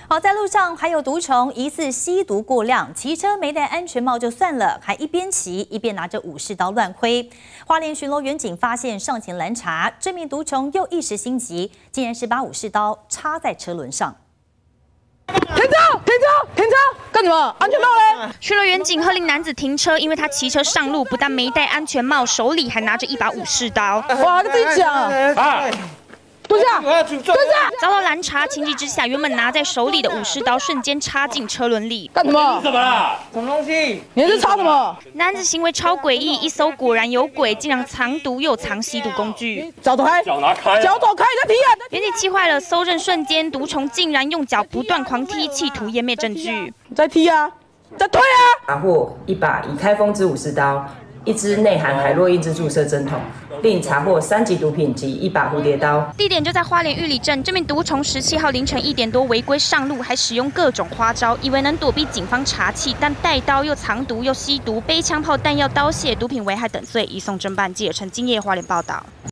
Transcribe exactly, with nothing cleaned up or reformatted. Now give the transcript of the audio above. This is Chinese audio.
好，在路上还有毒虫，疑似吸毒过量，骑车没戴安全帽就算了，还一边骑一边拿着武士刀乱挥。花莲巡逻员警发现上前拦查，这名毒虫又一时心急，竟然是把武士刀插在车轮上。 停车！停车！停车！干什么？安全帽嘞！ 巡逻员警喝令男子停车，因为他骑车上路，不但没戴安全帽，手里还拿着一把武士刀。 哇，跟自己讲啊！蹲下！蹲下！ 遭到拦查，情急之下，原本拿在手里的武士刀瞬间插进车轮里。 干什么？ 怎么了？什么东西？ 你是插什么？ 男子行为超诡异，一搜果然有鬼，竟然藏毒又藏吸毒工具。 脚走开！ 脚拿开！ 脚走开！你在踢啊！ 员警气坏了，搜证瞬间，毒虫竟然用脚不断狂踢，企图湮灭证据。 你在踢啊！在推啊！ 查获一把已开封之武士刀，一支内含海洛因之注射针筒，并查获三级毒品及一把蝴蝶刀。 地点就在花莲玉里镇。这名毒虫十七号凌晨一点多违规上路，还使用各种花招，以为能躲避警方查缉，但带刀又藏毒又吸毒，背枪炮弹药刀械、毒品危害等罪，移送侦办。记者陈金叶花莲报道。